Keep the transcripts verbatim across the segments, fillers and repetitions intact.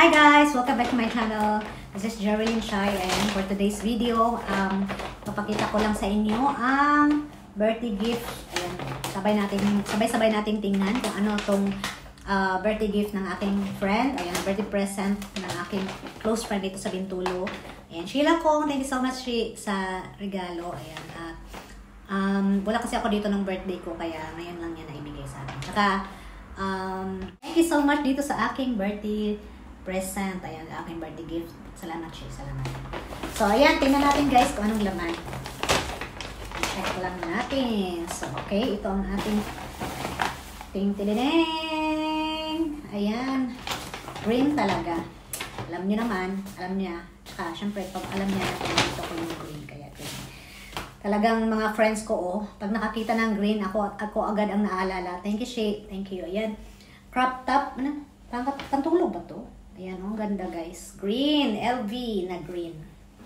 Hi guys! Welcome back to my channel. This is Jerelyn Shie, and for today's video, um, papakita ko lang sa inyo ang birthday gift. Ayan, sabay natin, sabay-sabay nating tingnan kung ano tong uh, birthday gift ng aking friend. Ayan, birthday present ng aking close friend dito sa Bintulu. Ayan, Shiela ko, thank you so much sa regalo. Ayan, uh, um, wala kasi ako dito ng birthday ko, kaya ngayon lang yan naibigay sa akin. Saka, um, thank you so much dito sa aking birthday present. Ayan, aking birthday gift. Salamat siya, salamat. So, ayan, tingnan natin guys kung anong laman. Check lang natin. So, okay, ito ang ating ting-tilineng. Ayan, green talaga. Alam niyo naman, alam niya. Tsaka, syempre, pag alam niya natin, dito ko yung green, kaya green. Talagang mga friends ko, oh, pag nakakita ng green, ako, ako agad ang naalala. Thank you, Shie. Thank you. Ayan, crop top. Ano? Pantulog ba to? Ayan, oh, ganda guys. Green, L V na green.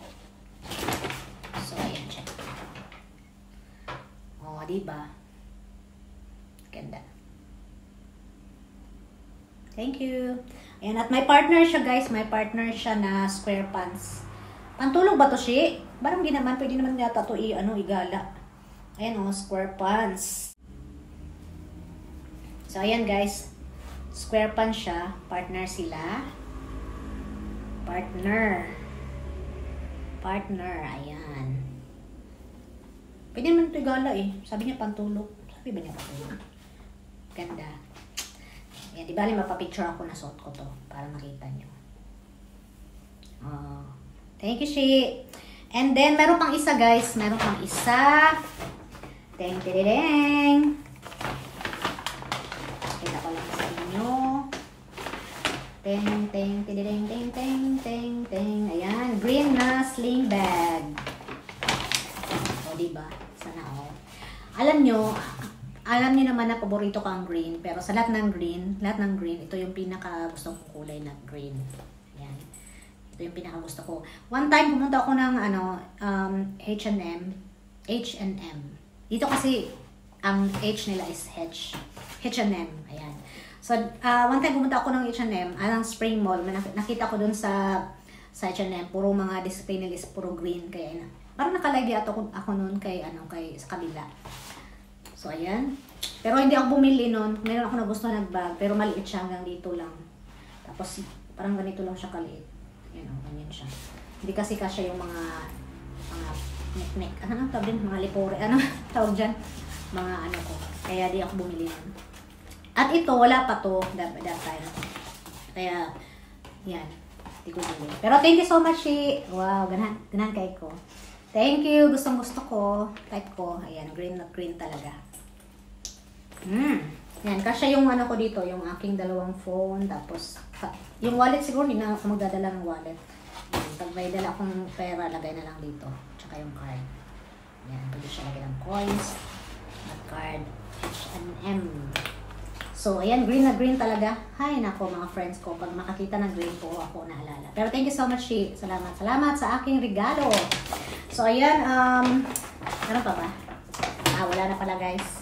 So, ayan siya. Oh, diba? Ganda. Thank you. Ayan, at may partner siya guys. May partner siya na square pants. Pantulog ba to, Shie? Parang di naman. Pwede naman yata to i, ano, igala. Ayan, oh, square pants. So, ayan guys. Square pants siya. Partner sila. Partner. Partner. Ayan. Pwede naman ito igala eh. Sabi niya pantulog. Sabi ba niya pantulog? Ganda. Ayan. Di bali mapapicture ako na suot ko to. Para makita nyo. Oh. Thank you, Shie. And then, meron pang isa guys. Meron pang isa. Deng, deng, deng. Teng, teng, teng, teng, teng, teng, teng, teng. Ayan, green na sling bag. O, diba? Sana all. Alam nyo, alam nyo naman na paborito ko ang green, pero sa lahat ng green, lahat ng green, ito yung pinaka gusto kong kulay na green. Ayan. Ito yung pinaka gusto ko. One time, pumunta ako ng, ano, um, H and M. H and M. Dito kasi, ang H nila is H. H and M. Ayan. So, uh, one time pumunta ako ng H and M, anong Spring Mall, nakita ko dun sa sa H and M, puro mga display nila is puro green, kaya na, parang nakalagay ako, ako nun kay, ano, kay, sa kabila. So, ayan. Pero hindi ako bumili nun, meron ako na gusto nag-bag, pero maliit siya, hanggang dito lang. Tapos, parang ganito lang siya kaliit. Ayan, o, ganyan siya. Hindi kasi kasya yung mga, mga nek-nek, ano ang tawag din, mga lipore, ano tawag dyan? Mga ano ko, kaya di ako bumili nun. At ito, wala pa to that, that time. Kaya, yan. Hindi ko bili. Pero thank you so much, Shie. Wow, ganahan, ganahan kay ko. Thank you. Gustong gusto ko. Type ko. Ayan, green na green talaga. Hmm. Yan, kasya yung ano ko dito, yung aking dalawang phone. Tapos, yung wallet siguro, hindi na ako magdadala ng wallet. Yan, pag may dala akong pera, lagay na lang dito. Tsaka yung card. Yan, pwede siya lagay ng coins. At card. H and M. So, ayan, green na green talaga. Hay, nako mga friends ko. Pag makakita ng green po, ako naalala. Pero thank you so much, Shie. Salamat. Salamat sa aking regalo. So, ayan, um, ano pa ba? Ah, wala na pala, guys.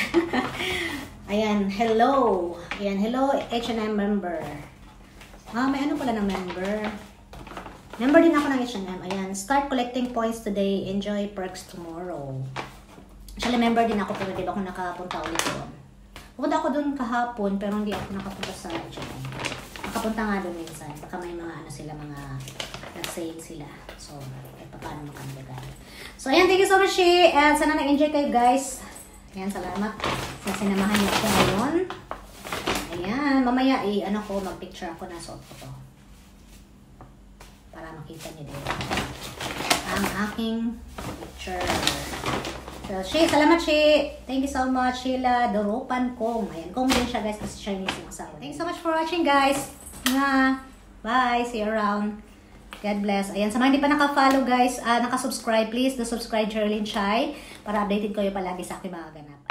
Ayan, hello. Ayan, hello, H and M member. Ah, may ano pala ng member. Member din ako ng H and M. Ayan, start collecting points today. Enjoy perks tomorrow. Actually, member din ako, pero di ba ako nakapunta ulit doon. Pupunta ako doon kahapon, pero hindi ako nakapunta sa H and M. Nakapunta nga doon minsan. Baka may mga ano sila, mga nag-sale sila. So, eh, paano makamagay. So, ayan, thank you so much, Shie. And sana nag-enjoy kayo, guys. Ayan, salamat sa sinamahan niyo ako ngayon. Ayan, mamaya, eh, ano ko, mag-picture ako na suot ko to. Para makita niyo din. Ang aking picture. So, Shie, salamat, Shie. Thank you so much, Shiela. Doropan Kong. Ayan, Kong din siya, guys, kasi Chinese yung asawa. Thank you so much for watching, guys. Nga. Bye. See you around. God bless. Ayan, sa mga hindi pa naka-follow, guys, uh, naka-subscribe, please do subscribe, Jerelyn Shie, para updated kayo palagi sa aking mga ganap.